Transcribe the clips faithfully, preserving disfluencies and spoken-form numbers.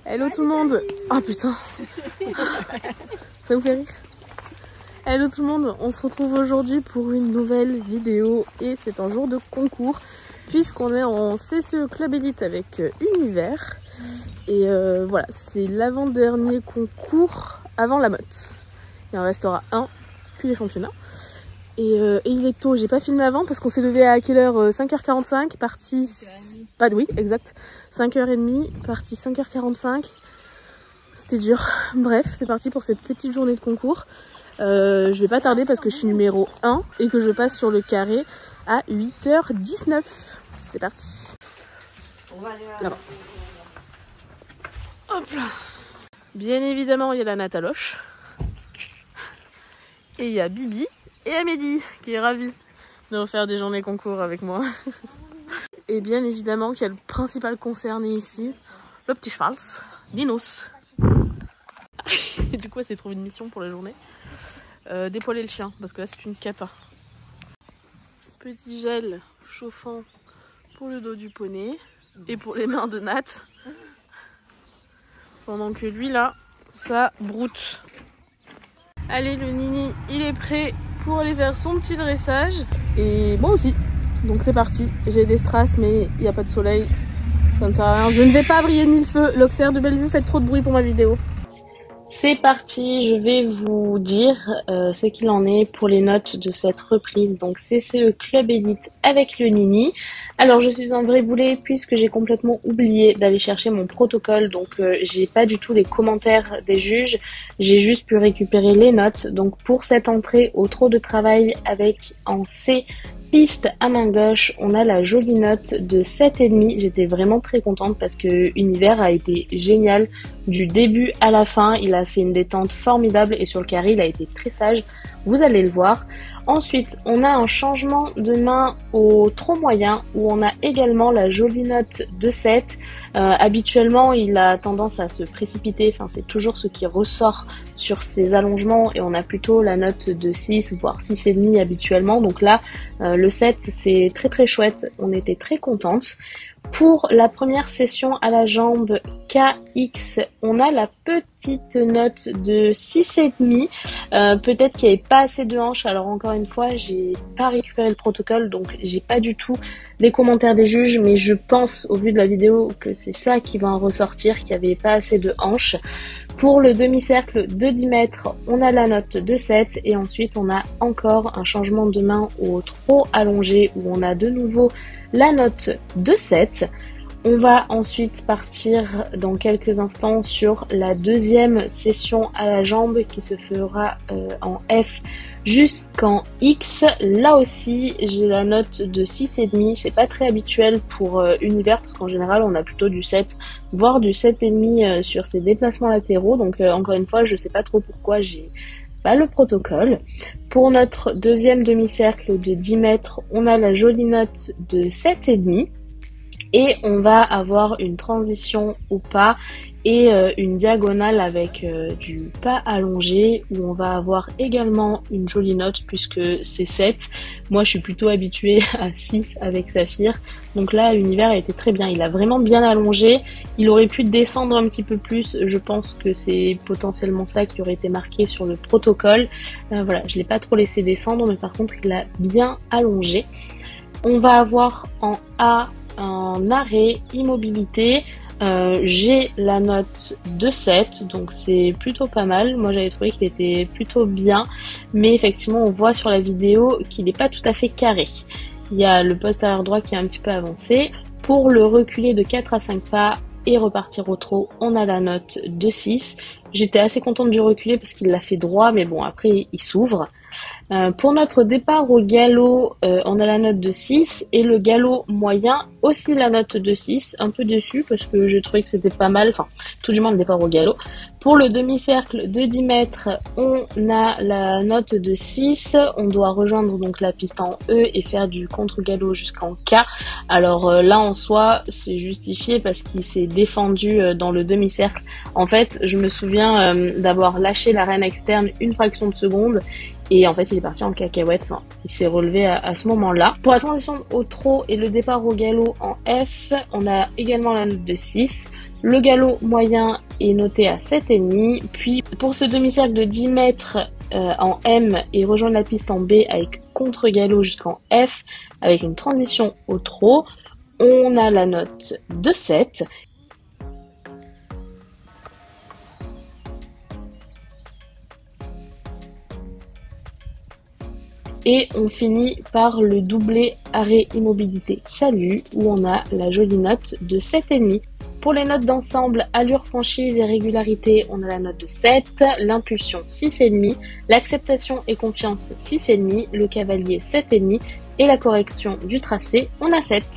Hello tout le monde. Oh putain. Ça vous fait rire? Hello tout le monde, on se retrouve aujourd'hui pour une nouvelle vidéo et c'est un jour de concours puisqu'on est en C C E Club Elite avec Univers et euh, voilà, c'est l'avant-dernier concours avant la motte. Il en restera un, puis les championnats. Et, euh, et il est tôt, j'ai pas filmé avant parce qu'on s'est levé à quelle heure? Cinq heures quarante-cinq, parti... Pas de oui, exact. cinq heures trente, parti cinq heures quarante-cinq. C'était dur. Bref, c'est parti pour cette petite journée de concours. Euh, je vais pas tarder parce que je suis numéro un et que je passe sur le carré à huit heures dix-neuf. C'est parti. Là-bas. Hop là. Bien évidemment, il y a la Nataloche. Et il y a Bibi et Amélie qui est ravie de refaire des journées concours avec moi. Et bien évidemment qu'il y a le principal concerné ici, le petit cheval, Dinos. Et du coup, elle s'est trouvé une mission pour la journée. Euh, dépoiler le chien, parce que là c'est une cata. Petit gel chauffant pour le dos du poney et pour les mains de Nat. Pendant que lui là, ça broute. Allez, le Nini, il est prêt pour aller faire son petit dressage. Et moi aussi. Donc c'est parti. J'ai des strass, mais il n'y a pas de soleil. Ça ne sert à rien. Je ne vais pas briller de mille feux. L'Auxerre de Bellevue, faites trop de bruit pour ma vidéo. C'est parti, je vais vous dire euh, ce qu'il en est pour les notes de cette reprise. Donc C C E Club Elite avec le Nini. Alors je suis un vrai boulet puisque j'ai complètement oublié d'aller chercher mon protocole. Donc euh, j'ai pas du tout les commentaires des juges. J'ai juste pu récupérer les notes. Donc pour cette entrée au trop de travail avec en C piste à main gauche, on a la jolie note de sept virgule cinq. J'étais vraiment très contente parce que Univers a été génial du début à la fin. Il a fait une détente formidable et sur le carré, il a été très sage. Vous allez le voir. Ensuite, on a un changement de main au trop moyen où on a également la jolie note de sept. Euh, habituellement, il a tendance à se précipiter. Enfin, c'est toujours ce qui ressort sur ses allongements et on a plutôt la note de six, voire six virgule cinq habituellement. Donc là, euh, le sept, c'est très très chouette. On était très contente. Pour la première session à la jambe K X, on a la petite note de six virgule cinq. Euh, Peut-être qu'il n'y avait pas assez de hanches. Alors encore une fois, j'ai pas récupéré le protocole, donc j'ai pas du tout les commentaires des juges, mais je pense au vu de la vidéo que c'est ça qui va en ressortir, qu'il n'y avait pas assez de hanches. Pour le demi-cercle de dix mètres, on a la note de sept et ensuite on a encore un changement de main au trop allongé où on a de nouveau la note de sept. On va ensuite partir dans quelques instants sur la deuxième session à la jambe qui se fera euh, en F jusqu'en X. Là aussi, j'ai la note de six virgule cinq. C'est pas très habituel pour euh, Univers parce qu'en général, on a plutôt du sept, voire du sept virgule cinq euh, sur ces déplacements latéraux. Donc euh, encore une fois, je sais pas trop pourquoi j'ai pas le protocole. Pour notre deuxième demi-cercle de dix mètres, on a la jolie note de sept virgule cinq. Et on va avoir une transition au pas et euh, une diagonale avec euh, du pas allongé où on va avoir également une jolie note puisque c'est sept. Moi je suis plutôt habituée à six avec Saphir. Donc là Univers a été très bien, il a vraiment bien allongé. Il aurait pu descendre un petit peu plus, je pense que c'est potentiellement ça qui aurait été marqué sur le protocole. Euh, voilà, je l'ai pas trop laissé descendre mais par contre il a bien allongé. On va avoir en A en arrêt, immobilité, euh, j'ai la note de sept, donc c'est plutôt pas mal. Moi j'avais trouvé qu'il était plutôt bien, mais effectivement on voit sur la vidéo qu'il n'est pas tout à fait carré. Il y a le poste arrière droit qui est un petit peu avancé. Pour le reculer de quatre à cinq pas et repartir au trot, on a la note de six. J'étais assez contente du reculer parce qu'il l'a fait droit, mais bon après il s'ouvre. Euh, pour notre départ au galop, euh, on a la note de six et le galop moyen aussi la note de six. Un peu déçu parce que j'ai trouvé que c'était pas mal, enfin tout du moins le départ au galop. Pour le demi-cercle de dix mètres, on a la note de six. On doit rejoindre donc la piste en E et faire du contre-galop jusqu'en K. Alors euh, là en soi, c'est justifié parce qu'il s'est défendu euh, dans le demi-cercle. En fait, je me souviens souviens euh, d'avoir lâché la reine externe une fraction de seconde et en fait il est parti en cacahuète, enfin il s'est relevé à, à ce moment-là. Pour la transition au trot et le départ au galop en F, on a également la note de six. Le galop moyen est noté à sept virgule cinq. Puis pour ce demi-cercle de dix mètres euh, en M et rejoindre la piste en B avec contre-galop jusqu'en F avec une transition au trot, on a la note de sept. Et on finit par le doublé arrêt immobilité salut où on a la jolie note de sept virgule cinq. Pour les notes d'ensemble, allure, franchise et régularité, on a la note de sept, l'impulsion six virgule cinq, l'acceptation et confiance six virgule cinq, le cavalier sept virgule cinq et la correction du tracé, on a sept.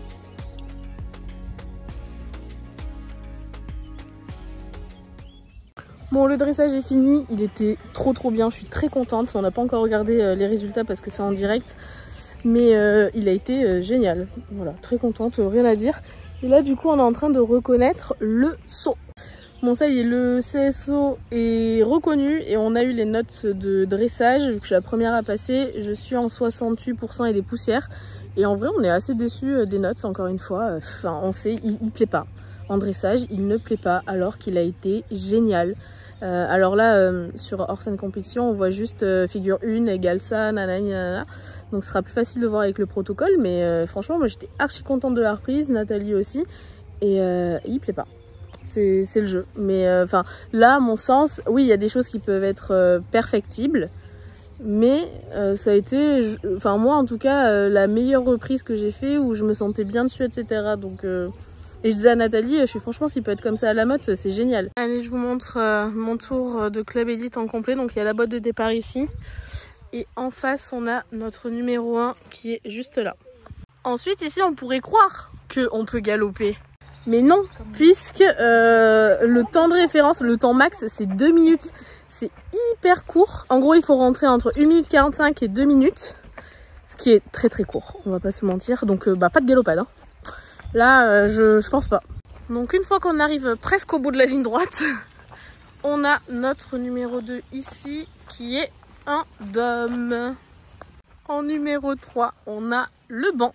Bon, le dressage est fini, il était trop trop bien, je suis très contente. On n'a pas encore regardé euh, les résultats parce que c'est en direct, mais euh, il a été euh, génial. Voilà, très contente, euh, rien à dire. Et là, du coup, on est en train de reconnaître le saut. Bon, ça y est, le C S O est reconnu et on a eu les notes de dressage. Vu que je suis la première à passer, je suis en soixante-huit pour cent et des poussières. Et en vrai, on est assez déçus des notes, encore une fois. Enfin, on sait, il, il plaît pas. En dressage, il ne plaît pas alors qu'il a été génial. Euh, alors là, euh, sur hors scène compétition, on voit juste euh, figure un égale ça, nanani, nanana. Donc ce sera plus facile de voir avec le protocole. Mais euh, franchement, moi j'étais archi contente de la reprise, Nathalie aussi. Et euh, il plaît pas. C'est le jeu. Mais enfin, euh, là, à mon sens, oui, il y a des choses qui peuvent être euh, perfectibles. Mais euh, ça a été, enfin moi en tout cas, euh, la meilleure reprise que j'ai fait où je me sentais bien dessus, et cetera. Donc... Euh, Et je disais à Nathalie, je suis franchement, s'il peut être comme ça à la motte, c'est génial. Allez, je vous montre euh, mon tour de club élite en complet. Donc il y a la boîte de départ ici. Et en face, on a notre numéro un qui est juste là. Ensuite, ici, on pourrait croire qu'on peut galoper. Mais non, puisque euh, le temps de référence, le temps max, c'est deux minutes. C'est hyper court. En gros, il faut rentrer entre une minute quarante-cinq et deux minutes. Ce qui est très très court, on va pas se mentir. Donc, euh, bah, pas de galopade, hein. Là, euh, je, je pense pas. Donc une fois qu'on arrive presque au bout de la ligne droite, on a notre numéro deux ici qui est un dôme. En numéro trois, on a le banc.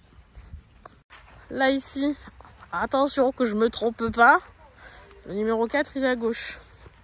Là ici, attention que je me trompe pas, le numéro quatre il est à gauche.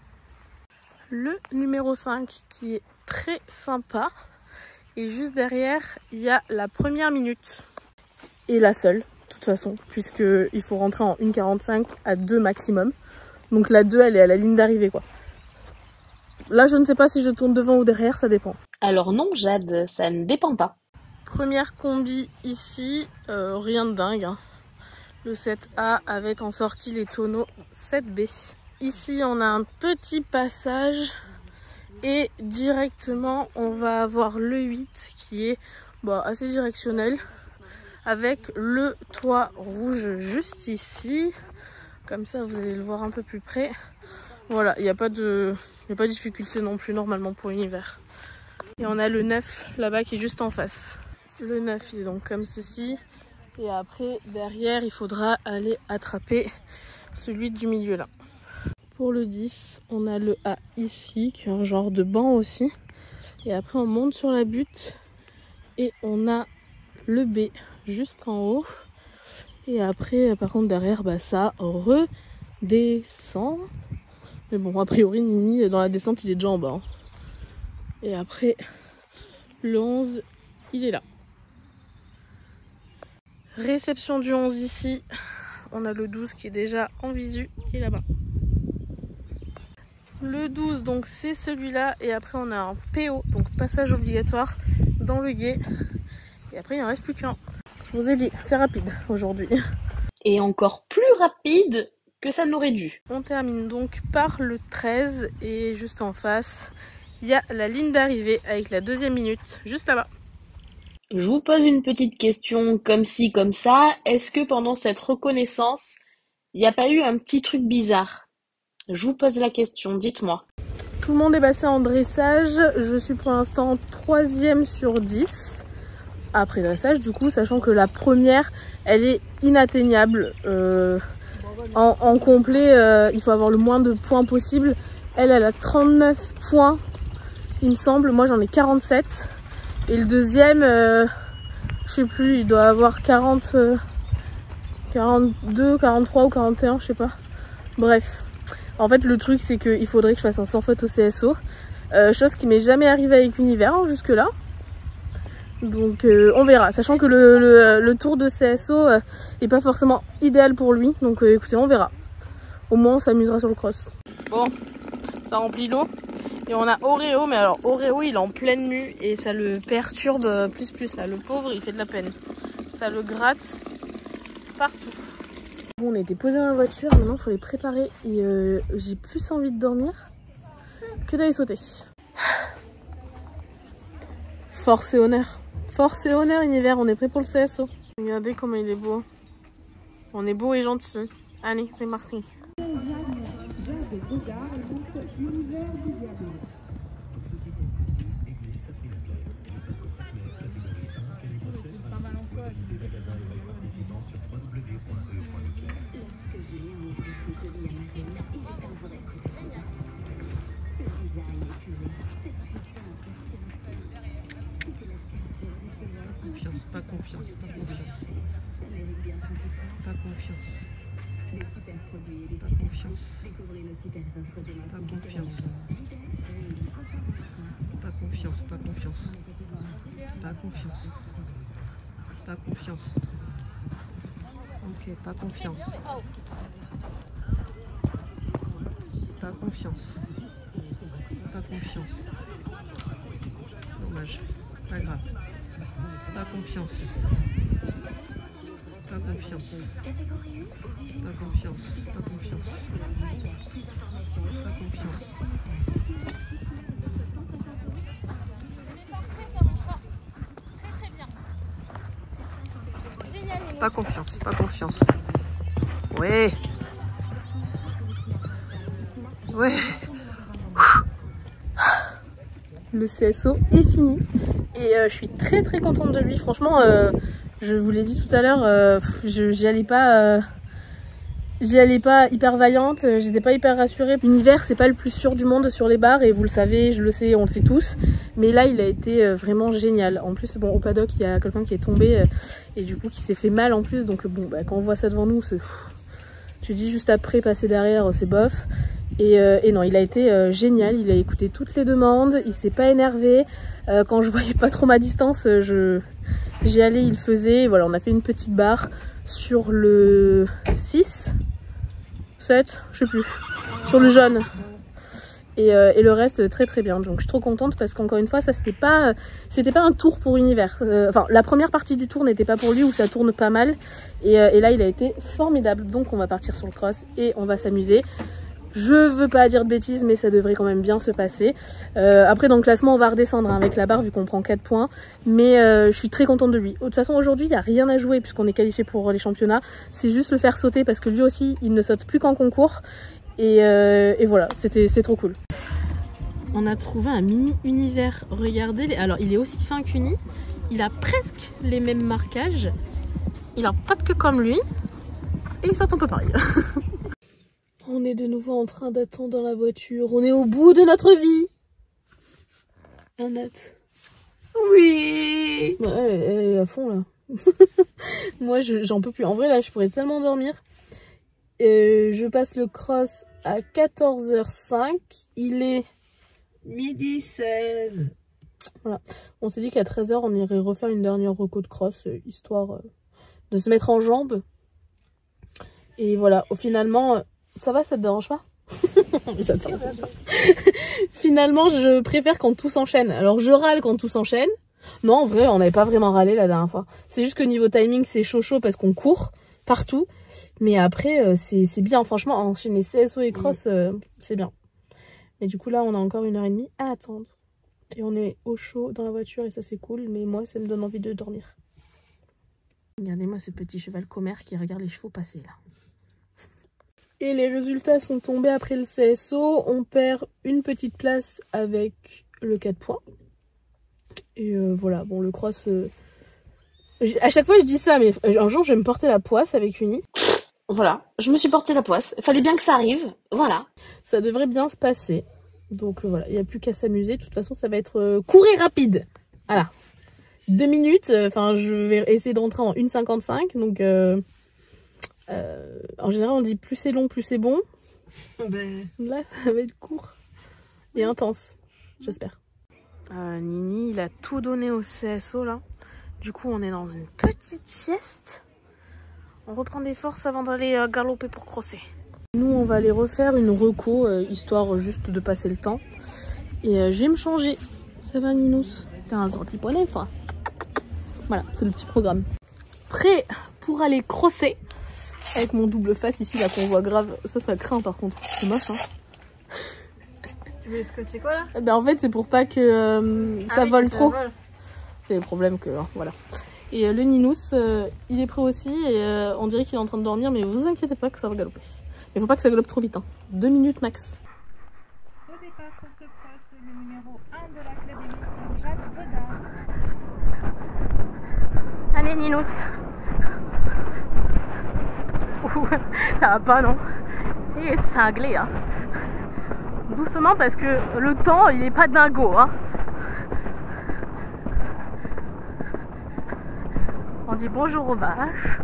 Le numéro cinq qui est très sympa. Et juste derrière, il y a la première minute. Et la seule. De toute façon, puisqu'il faut rentrer en une quarante-cinq à deux maximum. Donc la deux, elle est à la ligne d'arrivée, quoi. Là, je ne sais pas si je tourne devant ou derrière, ça dépend. Alors non, Jade, ça ne dépend pas. Première combi ici, euh, rien de dingue. Hein. Le sept A avec en sortie les tonneaux sept B. Ici, on a un petit passage et directement, on va avoir le huit qui est bon, assez directionnel. Avec le toit rouge juste ici. Comme ça, vous allez le voir un peu plus près. Voilà, il n'y a pas de, il n'y a pas de difficulté non plus normalement pour l'univers. Et on a le neuf là-bas qui est juste en face. Le neuf, il est donc comme ceci. Et après, derrière, il faudra aller attraper celui du milieu là. Pour le dix, on a le A ici, qui est un genre de banc aussi. Et après, on monte sur la butte. Et on a le B juste en haut. Et après, par contre, derrière, bah, ça redescend. Mais bon, a priori, Nini, dans la descente, il est déjà en bas. Hein. Et après, le onze, il est là. Réception du onze ici. On a le douze qui est déjà en visu, qui est là-bas. Le douze, donc c'est celui-là. Et après, on a un P O, donc passage obligatoire dans le guet. Et après, il n'en reste plus qu'un. Je vous ai dit, c'est rapide aujourd'hui. Et encore plus rapide que ça n'aurait dû. On termine donc par le treize et juste en face, il y a la ligne d'arrivée avec la deuxième minute, juste là-bas. Je vous pose une petite question comme ci, comme ça. Est-ce que pendant cette reconnaissance, il n'y a pas eu un petit truc bizarre? Je vous pose la question, dites-moi. Tout le monde est passé en dressage. Je suis pour l'instant troisième sur dix. Après dressage, du coup, sachant que la première, elle est inatteignable. Euh, en, en complet, euh, il faut avoir le moins de points possible. Elle, elle a trente-neuf points, il me semble. Moi, j'en ai quarante-sept. Et le deuxième, euh, je sais plus, il doit avoir quarante, euh, quarante-deux, quarante-trois ou quarante et un, je sais pas. Bref. En fait, le truc, c'est qu'il faudrait que je fasse un sans faute au C S O. Euh, chose qui m'est jamais arrivée avec Univers hein, jusque là. Donc euh, on verra, sachant que le, le, le tour de C S O euh, est pas forcément idéal pour lui. Donc euh, écoutez, on verra. Au moins on s'amusera sur le cross. Bon, ça remplit l'eau. Et on a Oreo, mais alors Oreo il est en pleine mue et ça le perturbe plus plus là. Le pauvre il fait de la peine. Ça le gratte partout. Bon, on a été posé dans la voiture, maintenant il faut les préparer et euh, j'ai plus envie de dormir que d'aller sauter. Force et honneur. Force et honneur Univers, on est prêt pour le C S O. Regardez comment il est beau. On est beau et gentil. Allez, c'est parti. Pas confiance, pas confiance. Pas confiance. Pas confiance. Pas confiance. Pas confiance, pas confiance. Pas confiance. Pas confiance. Ok, pas confiance. Pas confiance. Pas confiance. Dommage. Pas grave. Pas confiance. Pas confiance. Pas confiance. Pas confiance. Pas confiance. Pas confiance. Pas confiance. Ouais. Ouais. Le C S O est fini. Et euh, je suis très très contente de lui. Franchement, euh, je vous l'ai dit tout à l'heure, euh, j'y allais pas, euh, j'y allais pas hyper vaillante, j'étais pas hyper rassurée. L'Univers, c'est pas le plus sûr du monde sur les barres et vous le savez, je le sais, on le sait tous. Mais là, il a été euh, vraiment génial. En plus, bon, au paddock, il y a quelqu'un qui est tombé euh, et du coup qui s'est fait mal en plus. Donc bon, bah, quand on voit ça devant nous, tu dis juste après passer derrière, c'est bof. Et, euh, et non, il a été euh, génial, il a écouté toutes les demandes, il s'est pas énervé. Euh, quand je voyais pas trop ma distance, je j'y allais, il faisait. Et voilà, on a fait une petite barre sur le six, sept, je sais plus, sur le jaune. Et, euh, et le reste très très bien. Donc je suis trop contente parce qu'encore une fois, ça c'était pas c'était pas un tour pour Univers. Euh, enfin, la première partie du tour n'était pas pour lui où ça tourne pas mal. Et, euh, et là, il a été formidable. Donc on va partir sur le cross et on va s'amuser. Je veux pas dire de bêtises, mais ça devrait quand même bien se passer. Euh, après, dans le classement, on va redescendre hein, avec la barre vu qu'on prend quatre points. Mais euh, je suis très contente de lui. De toute façon, aujourd'hui, il n'y a rien à jouer puisqu'on est qualifié pour les championnats. C'est juste le faire sauter parce que lui aussi, il ne saute plus qu'en concours. Et, euh, et voilà, c'était c'est trop cool. On a trouvé un mini Univers. Regardez, alors il est aussi fin qu'Uni. Il a presque les mêmes marquages. Il a pas de queue comme lui. Et il saute un peu pareil. On est de nouveau en train d'attendre dans la voiture. On est au bout de notre vie. Annette. Oui. Ouais, elle, elle est à fond là. Moi, j'en peux plus. En vrai, là, je pourrais tellement dormir. Euh, je passe le cross à quatorze heures cinq. Il est midi seize. Voilà. On s'est dit qu'à treize heures, on irait refaire une dernière reco de cross, euh, histoire euh, de se mettre en jambes. Et voilà, au finalement... Ça va, ça te dérange pas? J'adore ça. Finalement, je préfère quand tout s'enchaîne. Alors, je râle quand tout s'enchaîne. Non, en vrai, on n'avait pas vraiment râlé la dernière fois. C'est juste que niveau timing, c'est chaud chaud parce qu'on court partout. Mais après, euh, c'est bien. Franchement, enchaîner C S O et cross, euh, c'est bien. Mais du coup, là, on a encore une heure et demie à attendre. Et on est au chaud dans la voiture et ça, c'est cool. Mais moi, ça me donne envie de dormir. Regardez-moi ce petit cheval commère qui regarde les chevaux passer, là. Et les résultats sont tombés après le C S O. On perd une petite place avec le quatre points. Et euh, voilà, bon, le cross... Euh... À chaque fois, je dis ça, mais un jour, je vais me porter la poisse avec Uni. Voilà, je me suis porté la poisse. Il fallait bien que ça arrive. Voilà. Ça devrait bien se passer. Donc euh, voilà, il n'y a plus qu'à s'amuser. De toute façon, ça va être euh, court et rapide. Voilà. Deux minutes. Enfin, euh, je vais essayer de rentrer en une cinquante-cinq. Donc, euh, euh, en général, on dit plus c'est long, plus c'est bon. Ben... Là, ça va être court et intense. J'espère. Euh, Nini, il a tout donné au C S O là. Du coup, on est dans une petite sieste. On reprend des forces avant d'aller euh, galoper pour crosser. Nous, on va aller refaire une reco, euh, histoire juste de passer le temps. Et euh, je vais me changer. Ça va, Ninous? T'es un gentil poney, toi. Voilà, c'est le petit programme. Prêt pour aller crosser. Avec mon double face ici, là, qu'on voit grave. Ça, ça craint par contre. C'est moche, hein. Tu voulais scotcher quoi, là? Ben, en fait, c'est pour pas que euh, ça ah oui, vole trop. C'est le problème que... Hein, voilà. Et euh, le Ninous, euh, il est prêt aussi. Et euh, on dirait qu'il est en train de dormir. Mais vous inquiétez pas que ça va galoper. Mais faut pas que ça galope trop vite. Hein. Deux minutes max. Au départ pour ce cross, le numéro un de l'académie, Jacques Godard. Allez, Ninous. Ouh, ça va pas, non? Et c'est cinglé, hein. Doucement parce que le temps, il est pas dingo, hein. On dit bonjour aux vaches.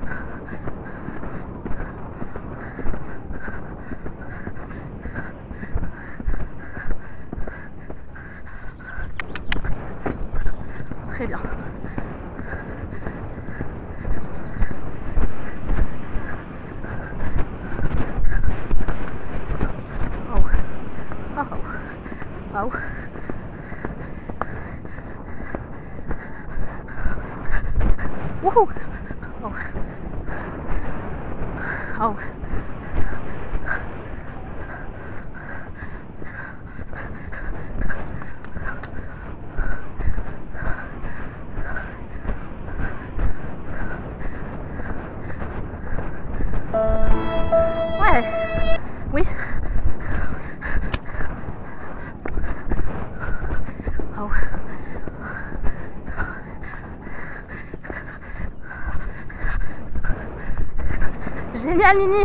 Très bien. Oh. Oh. Oh. Woohoo! Oh. Oh. Ouais. Oui. Oh. Génial, Nini.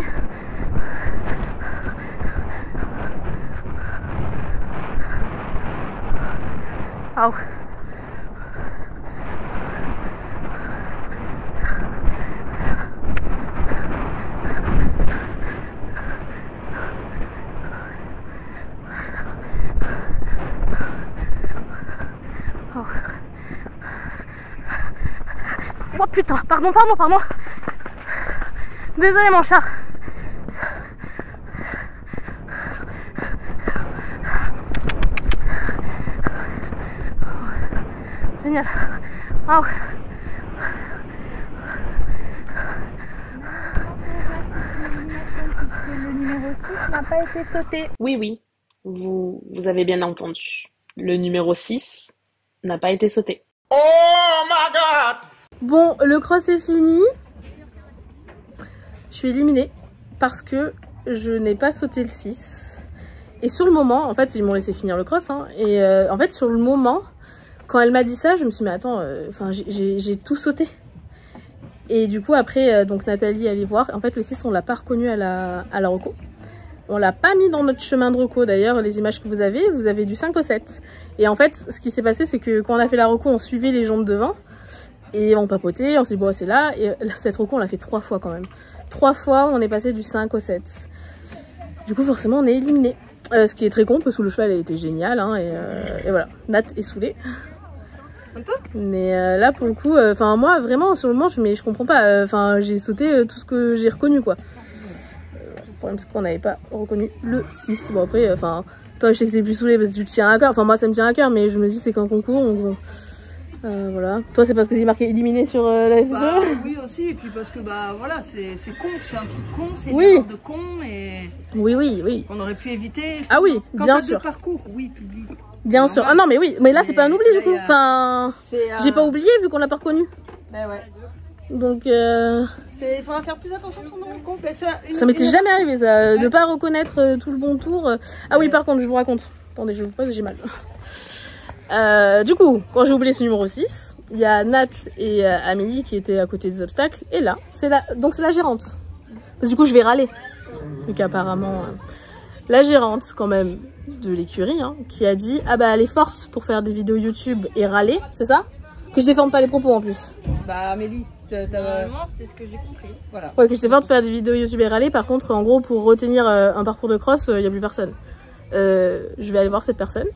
Oh. Oh. Oh putain, pardon, pardon, pardon. Désolé mon chat. Génial. Wow. Le numéro six n'a pas été sauté. Oui, oui, vous, vous avez bien entendu. Le numéro six n'a pas été sauté. Oh my god! Bon, le cross est fini. Je suis éliminée parce que je n'ai pas sauté le six. Et sur le moment, en fait, ils m'ont laissé finir le cross. Hein, et euh, en fait, sur le moment, quand elle m'a dit ça, je me suis dit, mais attends, enfin, euh, j'ai tout sauté. Et du coup, après, euh, donc Nathalie allait voir. En fait, le six, on l'a pas reconnu à la, à la reco. On l'a pas mis dans notre chemin de reco. D'ailleurs, les images que vous avez, vous avez du cinq au sept. Et en fait, ce qui s'est passé, c'est que quand on a fait la reco, on suivait les jambes devant. Et on papotait, on s'est dit, bon, c'est là. Et cette reco, on l'a fait trois fois quand même. Trois fois, on est passé du cinq au sept. Du coup, forcément, on est éliminé. Euh, ce qui est très con, parce que le cheval a été génial. Hein, et, euh, et voilà, Nat est saoulée. Un peu. Mais euh, là, pour le coup, enfin, euh, moi, vraiment, sur le moment, je, mais je comprends pas. Enfin, euh, j'ai sauté euh, tout ce que j'ai reconnu, quoi. Euh, le problème, c'est qu'on n'avait pas reconnu le six. Bon, après, enfin, euh, toi, je sais que t'es plus saoulée parce que tu te tiens à cœur. Enfin, moi, ça me tient à cœur, mais je me dis, c'est qu'un concours, on... Euh, voilà. Toi, c'est parce que c'est marqué éliminé sur euh, la F deux. Bah, oui aussi, et puis parce que bah voilà, c'est con, c'est un truc con, c'est oui. une erreur de con et oui, oui, oui. On aurait pu éviter. Ah oui, quand bien t'as sûr. deux parcours, oui, t'oublies. Bien sûr. Ah non, mais oui, mais là, c'est pas un oubli du coup. A... Enfin, euh... j'ai pas oublié vu qu'on l'a pas reconnu. Bah ouais. Donc, euh... il faudra faire plus attention sur nos comptes. Ça, ça m'était une... jamais arrivé, ça, ouais. De pas reconnaître euh, tout le bon tour. Ah oui, ouais. Par contre, je vous raconte. Attendez, je vous pose, j'ai mal. Euh, du coup, quand j'ai oublié ce numéro six, il y a Nat et euh, Amélie qui étaient à côté des obstacles. Et là, c'est la... donc c'est la gérante. Parce que du coup, je vais râler. Donc apparemment, euh, la gérante quand même de l'écurie, hein, qui a dit ah bah elle est forte pour faire des vidéos YouTube et râler, c'est ça? Que je déforme pas les propos en plus. Bah Amélie, t'as... Normalement, c'est ce que j'ai compris. Voilà. Ouais, que j'étais forte de faire des vidéos YouTube et râler. Par contre, en gros, pour retenir euh, un parcours de cross, il euh, n'y a plus personne. Euh, je vais aller voir cette personne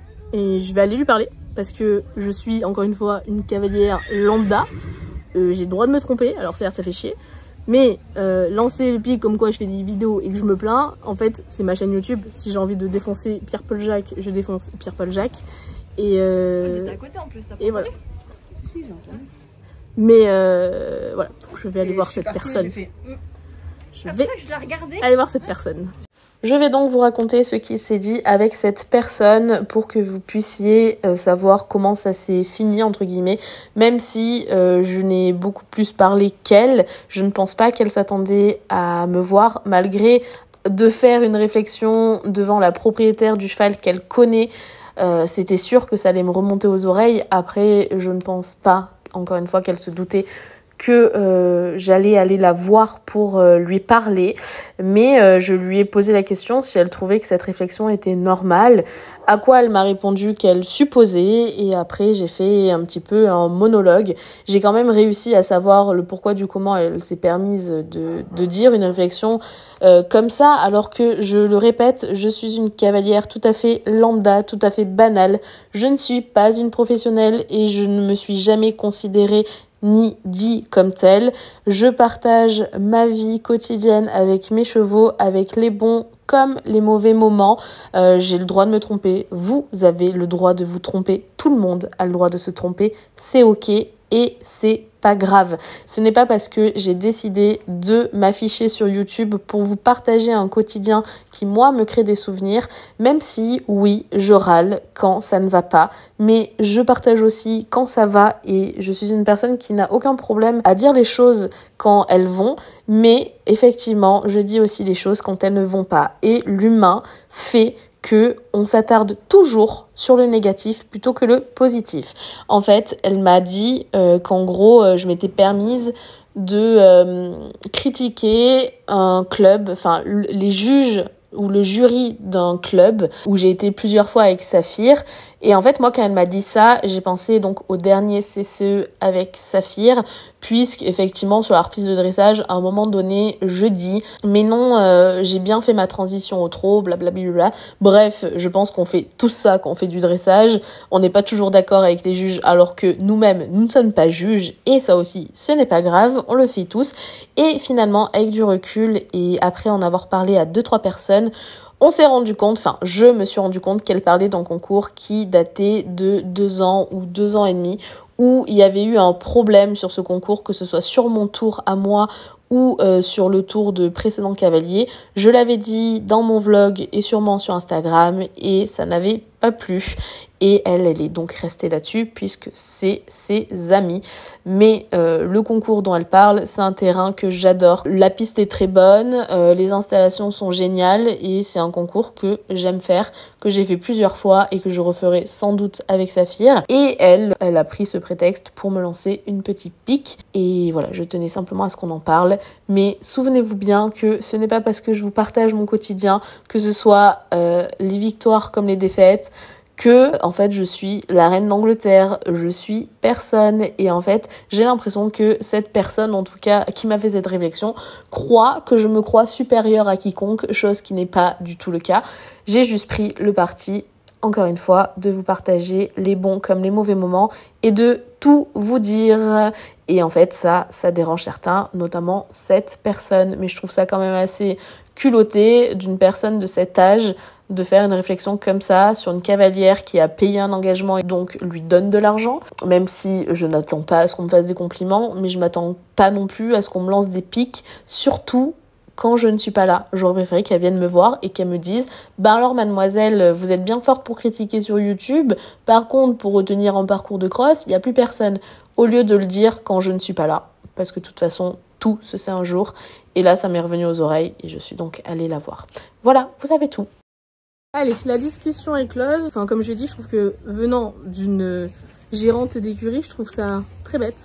et je vais aller lui parler parce que je suis encore une fois une cavalière lambda. Euh, j'ai le droit de me tromper, alors certes ça fait chier. Mais euh, lancer le pic comme quoi je fais des vidéos et que je me plains, en fait, c'est ma chaîne YouTube. Si j'ai envie de défoncer Pierre-Paul Jacques, je défonce Pierre-Paul Jacques. Et, euh... T'es à côté en plus, t'as pas et voilà. Si, j'ai entendu. Mais euh, voilà, donc je vais aller Et voir je suis cette partie, personne. j'ai fait, mm. Je C'est pour vais ça que je l'ai regardé. aller voir cette personne. Je vais donc vous raconter ce qui s'est dit avec cette personne pour que vous puissiez euh, savoir comment ça s'est fini, entre guillemets. Même si euh, je n'ai beaucoup plus parlé qu'elle, je ne pense pas qu'elle s'attendait à me voir, malgré de faire une réflexion devant la propriétaire du cheval qu'elle connaît. Euh, c'était sûr que ça allait me remonter aux oreilles. Après, je ne pense pas, encore une fois, qu'elle se doutait que euh, j'allais aller la voir pour euh, lui parler, mais euh, je lui ai posé la question si elle trouvait que cette réflexion était normale, à quoi elle m'a répondu qu'elle supposait, et après j'ai fait un petit peu un monologue. J'ai quand même réussi à savoir le pourquoi du comment elle s'est permise de, de dire une réflexion euh, comme ça, alors que, je le répète, je suis une cavalière tout à fait lambda, tout à fait banale. Je ne suis pas une professionnelle et je ne me suis jamais considérée ni dit comme tel. Je partage ma vie quotidienne avec mes chevaux, avec les bons comme les mauvais moments. Euh, j'ai le droit de me tromper, vous avez le droit de vous tromper, tout le monde a le droit de se tromper, c'est ok et c'est pas grave. Ce n'est pas parce que j'ai décidé de m'afficher sur YouTube pour vous partager un quotidien qui, moi, me crée des souvenirs, même si, oui, je râle quand ça ne va pas, mais je partage aussi quand ça va, et je suis une personne qui n'a aucun problème à dire les choses quand elles vont, mais effectivement, je dis aussi les choses quand elles ne vont pas, et l'humain fait que on s'attarde toujours sur le négatif plutôt que le positif. En fait, elle m'a dit euh, qu'en gros, euh, je m'étais permise de euh, critiquer un club, enfin les juges ou le jury d'un club où j'ai été plusieurs fois avec Saphir. Et en fait, moi, quand elle m'a dit ça, j'ai pensé donc au dernier C C E avec Saphir, puisque effectivement sur la reprise de dressage, à un moment donné, je dis mais non, euh, j'ai bien fait ma transition au trot, blablabla. Bref, je pense qu'on fait tout ça quand on fait du dressage. On n'est pas toujours d'accord avec les juges, alors que nous-mêmes, nous ne sommes pas juges, et ça aussi, ce n'est pas grave, on le fait tous. Et finalement, avec du recul, et après en avoir parlé à deux, trois personnes, on s'est rendu compte, enfin je me suis rendu compte qu'elle parlait d'un concours qui datait de deux ans ou deux ans et demi, où il y avait eu un problème sur ce concours, que ce soit sur mon tour à moi ou euh, sur le tour de précédents cavaliers. Je l'avais dit dans mon vlog et sûrement sur Instagram, et ça n'avait pas plu. Et elle, elle est donc restée là-dessus puisque c'est ses amis. Mais euh, le concours dont elle parle, c'est un terrain que j'adore. La piste est très bonne, euh, les installations sont géniales, et c'est un concours que j'aime faire, que j'ai fait plusieurs fois et que je referai sans doute avec Saphir. Et elle, elle a pris ce prétexte pour me lancer une petite pique. Et voilà, je tenais simplement à ce qu'on en parle. Mais souvenez-vous bien que ce n'est pas parce que je vous partage mon quotidien, que ce soit euh, les victoires comme les défaites, que en fait je suis la reine d'Angleterre, je suis personne. Et en fait j'ai l'impression que cette personne, en tout cas qui m'a fait cette réflexion, croit que je me crois supérieure à quiconque, chose qui n'est pas du tout le cas. J'ai juste pris le parti, encore une fois, de vous partager les bons comme les mauvais moments et de tout vous dire. Et en fait ça, ça dérange certains, notamment cette personne, mais je trouve ça quand même assez culotté d'une personne de cet âge de faire une réflexion comme ça sur une cavalière qui a payé un engagement et donc lui donne de l'argent, même si je n'attends pas à ce qu'on me fasse des compliments, mais je m'attends pas non plus à ce qu'on me lance des piques, surtout quand je ne suis pas là. J'aurais préféré qu'elle vienne me voir et qu'elle me dise « Ben alors mademoiselle, vous êtes bien forte pour critiquer sur YouTube, par contre pour retenir en parcours de cross, il n'y a plus personne », au lieu de le dire quand je ne suis pas là, parce que de toute façon, tout se sait un jour, et là ça m'est revenu aux oreilles et je suis donc allée la voir. Voilà, vous savez tout. Allez, la discussion est close. Enfin, comme je l'ai dit, je trouve que venant d'une gérante d'écurie, je trouve ça très bête.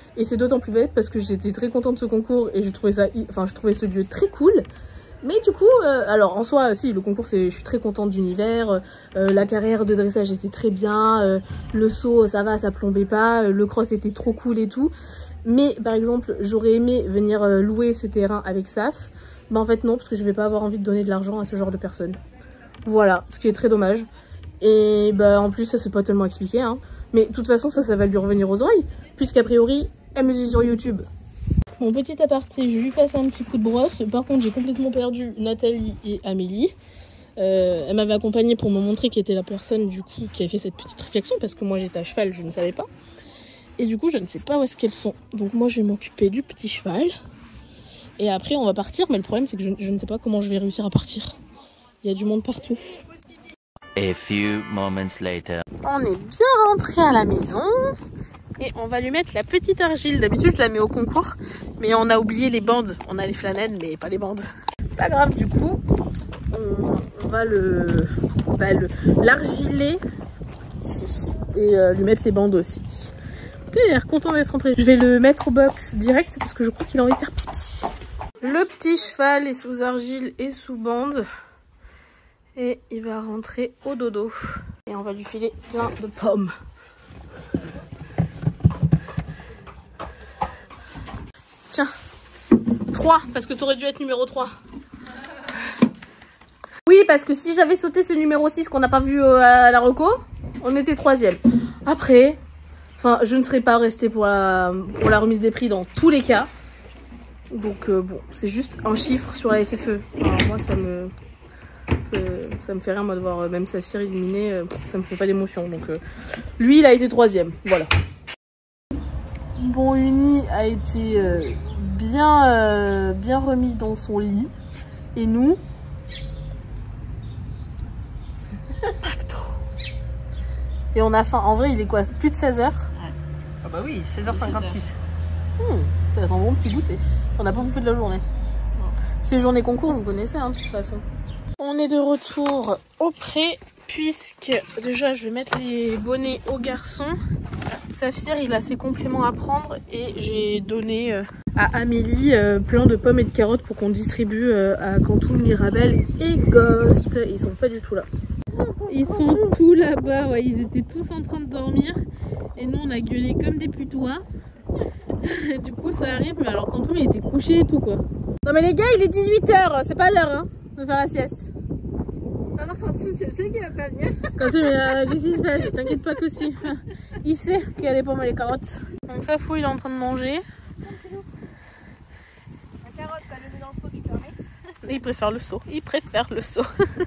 Et c'est d'autant plus bête parce que j'étais très contente de ce concours et je trouvais ça, enfin je trouvais ce lieu très cool. Mais du coup, euh, alors en soi, si le concours, c'est, je suis très contente d'univers. Euh, la carrière de dressage était très bien. Euh, le saut, ça va, ça plombait pas. Euh, le cross était trop cool et tout. Mais par exemple, j'aurais aimé venir euh, louer ce terrain avec Saf. Bah en fait non, parce que je vais pas avoir envie de donner de l'argent à ce genre de personnes. Voilà, ce qui est très dommage. Et bah en plus, ça c'est pas tellement expliqué, hein. Mais de toute façon, ça, ça va lui revenir aux oreilles, puisqu'a priori, elle me suit sur YouTube. Mon petit aparté, je lui passe un petit coup de brosse. Par contre, j'ai complètement perdu Nathalie et Amélie. Euh, elle m'avait accompagnée pour me montrer qui était la personne du coup qui avait fait cette petite réflexion, parce que moi j'étais à cheval, je ne savais pas. Et du coup, je ne sais pas où est-ce qu'elles sont. Donc moi, je vais m'occuper du petit cheval. Et après, on va partir. Mais le problème, c'est que je, je ne sais pas comment je vais réussir à partir. Il y a du monde partout. A few moments later. On est bien rentré à la maison. Et on va lui mettre la petite argile. D'habitude, je la mets au concours. Mais on a oublié les bandes. On a les flanelles, mais pas les bandes. Pas grave, du coup, on, on va le, bah, le l'argiler ici. Et euh, lui mettre les bandes aussi. Il a l'air content d'être rentré. Je vais le mettre au box direct parce que je crois qu'il a envie de faire pipi. Le petit cheval est sous argile et sous bande. Et il va rentrer au dodo. Et on va lui filer plein de pommes. Tiens, trois, parce que tu aurais dû être numéro trois. Oui, parce que si j'avais sauté ce numéro six qu'on n'a pas vu à la reco, on était troisième. Après, enfin, je ne serais pas restée pour la, pour la remise des prix dans tous les cas. Donc euh, bon, c'est juste un chiffre sur la F F E. Alors, moi, ça me... ça me fait rien moi de voir même Saphir éliminé, euh, ça me fait pas d'émotion. Donc euh, lui il a été troisième, voilà. Bon, Uni a été euh, bien, euh, bien remis dans son lit. Et nous et on a faim. En vrai il est quoi, plus de seize heures? Ah bah oui, seize heures cinquante-six. Hmm, ça sent un bon petit goûter. On n'a pas bouffé de la journée. C'est les journées concours, vous connaissez hein, de toute façon. On est de retour au pré, puisque déjà je vais mettre les bonnets aux garçons. Saphir il a ses compléments à prendre et j'ai donné euh, à Amélie euh, plein de pommes et de carottes pour qu'on distribue euh, à Cantoul, Mirabel et Ghost. Ils sont pas du tout là. Ils sont tous là-bas, ouais, ils étaient tous en train de dormir et nous on a gueulé comme des putois. Du coup ça arrive, mais alors Cantoul il était couché et tout quoi. Non mais les gars, il est dix-huit heures, c'est pas l'heure hein de faire la sieste. Alors Cantoul, c'est le seul qui va pas venir. Cantoul, mais euh, qu'est-ce qui se passe? T'inquiète pas que si. Il sait qu'il y a les pommes et les carottes. Donc Safou, il est en train de manger. La carotte, t'as le mets dans le seau du carré. Et il préfère le seau. Il préfère le seau.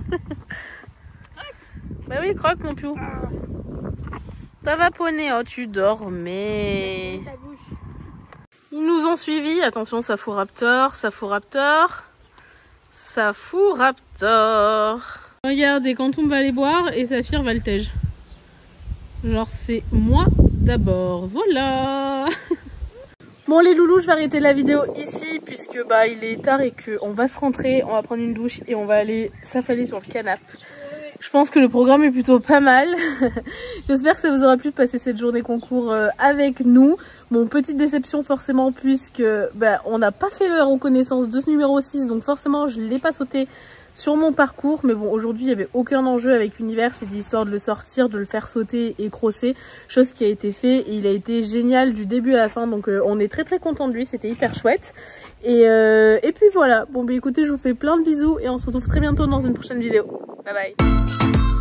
Bah oui, croque mon piou. Ça va poney, oh tu dormais. Ils nous ont suivis. Attention, Safou Raptor, Safou Raptor. Safou Raptor. Regardez, quand on va aller boire et Saphir va le tège. Genre c'est moi d'abord. Voilà. Bon les loulous, je vais arrêter la vidéo ici puisque bah il est tard et qu'on va se rentrer. On va prendre une douche et on va aller s'affaler sur le canapé. Je pense que le programme est plutôt pas mal. J'espère que ça vous aura plu de passer cette journée concours avec nous. Bon, petite déception forcément puisque bah, on n'a pas fait la reconnaissance de ce numéro six. Donc forcément je ne l'ai pas sauté sur mon parcours. Mais bon, aujourd'hui il n'y avait aucun enjeu avec Univers. C'était histoire de le sortir, de le faire sauter et crosser. Chose qui a été fait et il a été génial du début à la fin. Donc euh, on est très très content de lui, c'était hyper chouette. Et, euh, et puis voilà, bon bah écoutez, je vous fais plein de bisous et on se retrouve très bientôt dans une prochaine vidéo. Bye bye.